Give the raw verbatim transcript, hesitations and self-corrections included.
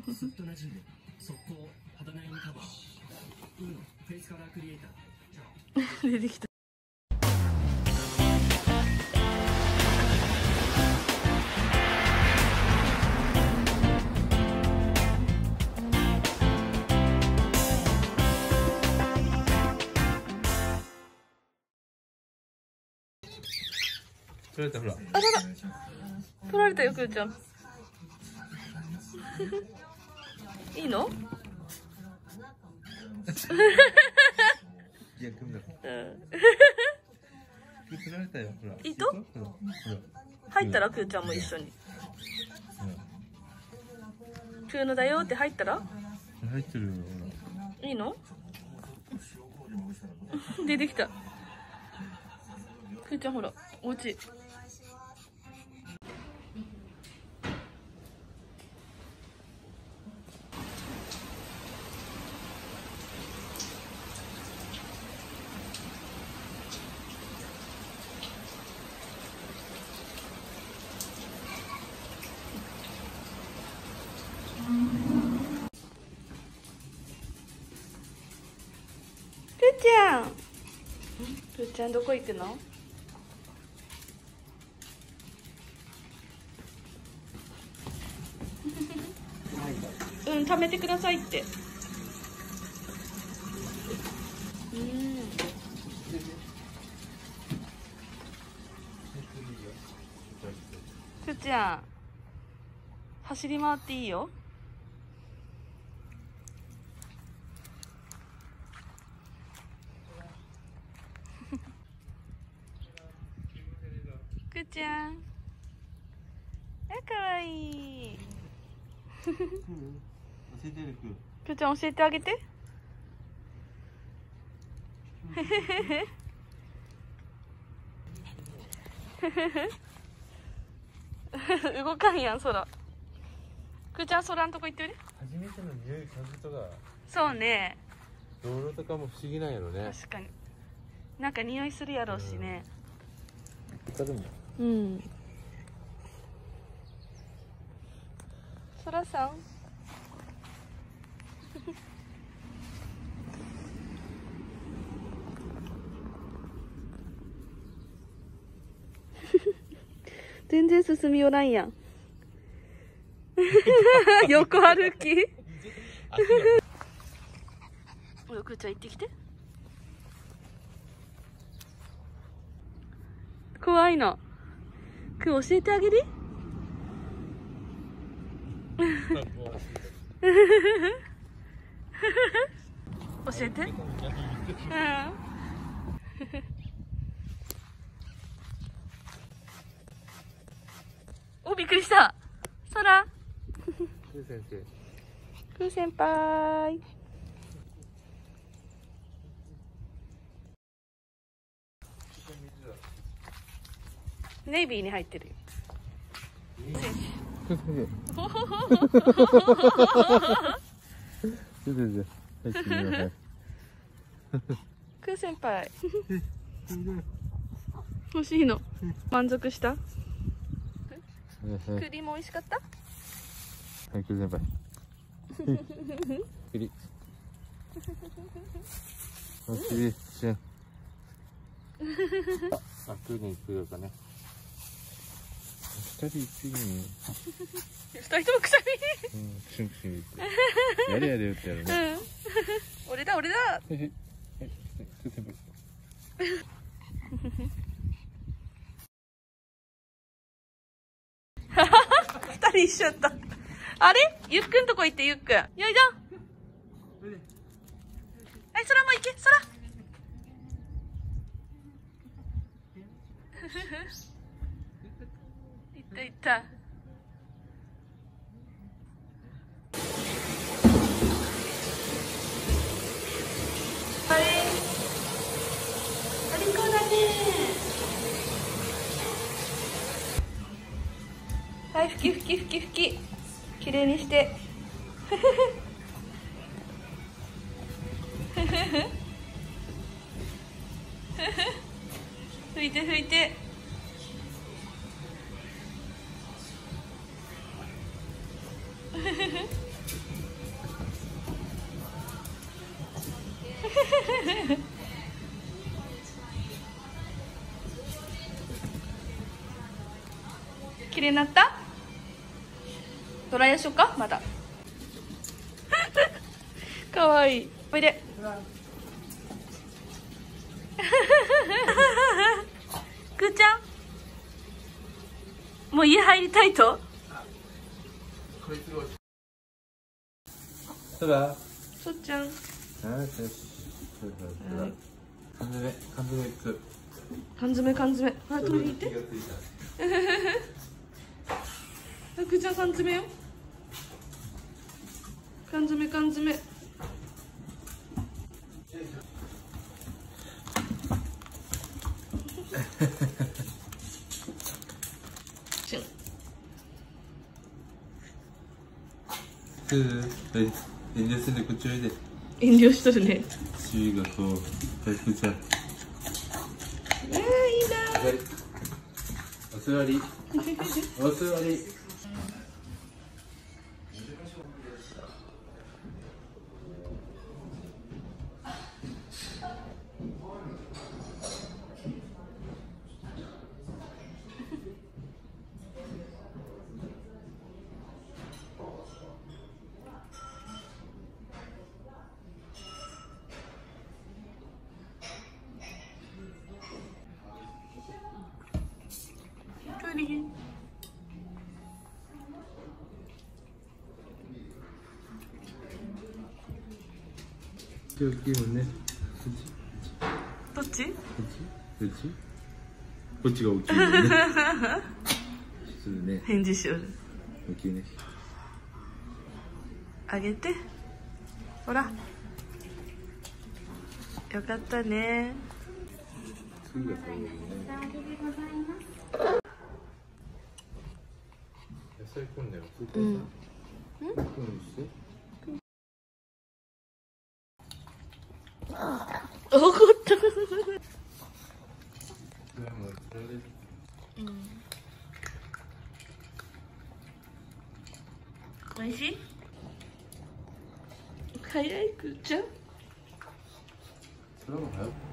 すっと馴染む速攻肌悩みカバーウーノフェイスカラークリエイター出てきた。 取られたほら。 あらら。取られたよくーちゃん。いいの？ いや、組んだ。 うん。 取られたよ、ほら。 いいと？入ったらくーちゃんも一緒に。くーのだよって入ったら？ 入ってるよ。 いいの？出てきた。くーちゃんほら、お家。くーちゃん。くーちゃんどこ行くの？うん、貯めてくださいって。うん。くーちゃん。走り回っていいよ。くーちゃん。あ、かわいい。 教えてるく。 くーちゃん教えてあげて。動かんやん空。くーちゃん空んとこ行ってみる。 初めての匂い嗅ぐとか。 そうね。 道路とかも不思議なんやろね。 確かに。なんか匂いするやろうしね。 他でも。 うん。そらさん。全然進みよらんやん。横歩き。おくーちゃん行ってきて。怖いの。くー教えてあげる？教えて。うん。お、びっくりした。そら。 くー先生。 くー先輩。ネイビーに入ってるよ。くー先輩。欲しいの。満足した？栗も美味しかった？ はい、くー先輩。栗。おしり、しゅん。あ、くーにくるかね。二人一に。 二人ともくしゃみ。 うん、くしゅんくしゅん言って。やれやれ言ってやるね。 うん。俺だ俺だ。 はいはい。はい、くー先輩。 二人一緒やった。あれ？ゆっくんとこ行ってゆっくん。よいしょ。はい、空も行け、空。行った行った。あれ？お利口だね。はい、ふきふきふきふき。きれいにして。拭いて拭いて。 綺麗になった？ドライヤーしようか、まだ。かわいい。おいで。くーちゃん、もう家入りたいと？ そら。 そっちゃん。 よしよし。缶詰、缶詰いく。 缶詰、缶詰。ほら、取りに行って。くーちゃん、缶詰よ。缶詰、缶詰。 遠慮するでこっちおいで。 遠慮しとるね。 シーがこう、大福ちゃん。 えー、いいな。 お座り。お座り。大きいもんね。 どっち？ こっち？こっち？こっちが大きいもんね。するね。 返事しよる。 大きいね。 あげて。ほら。よかったね。 すぐが食べるね。野菜こんだよ。うん。うん。 怒った。うん。おいしい？早いくーちゃん。 それも早く。